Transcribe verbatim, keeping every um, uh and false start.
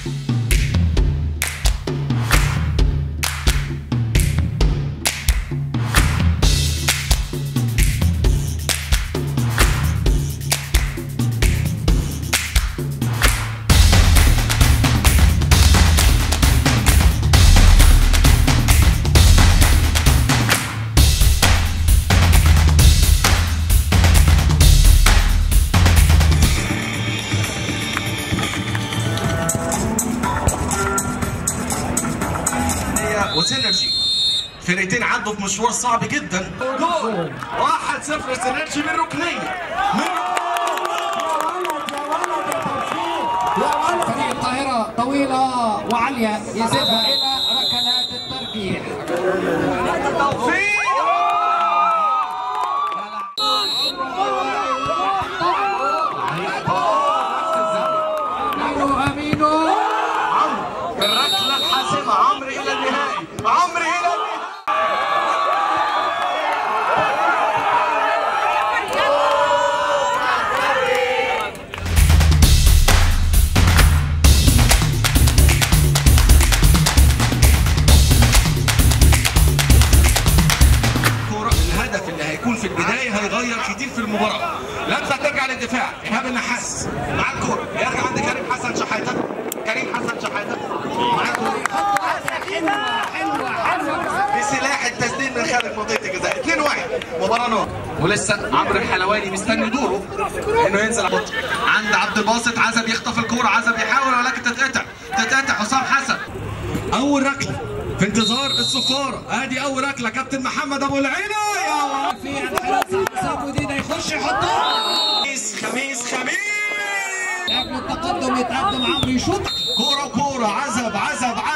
وسينرجي فرقتين عدوا في مشوار صعب جدا. جول واحد صفر سينرجي من ركنيه من فريق القاهرة طويلة وعالية يسيبها إلى ركلات الترجيح. توفيق أمينو عمرو بالركلة الحاسمة. عمرو إلى النهائي. عمرو إلى النهائي. الهدف اللي هيكون في البداية هيغير كتير في المباراة. لمسة ترجع للدفاع. إيهاب النحاس مع الكورة يرجع عند كريم حسن شحاتة. كريم حسن شحاتة مع الكورة بسلاح التسديد من خارج منطقة الجزاء. اتنين واحد مباراة نار. ولسه عمرو الحلواني مستني دوره انه ينزل عند عبد الباسط. عزب يخطف الكورة. عزب يحاول ولكن تتقطع تتقطع. حسام حسن أول ركلة في انتظار الصفارة. ادي أول ركلة كابتن محمد أبو العينة. يا في الحارس حسام ودينا يخش يحطها. خميس خميس خميس قبل التقدم يتقدم عمرو يشوط كورة كورة. عزب عزب عزب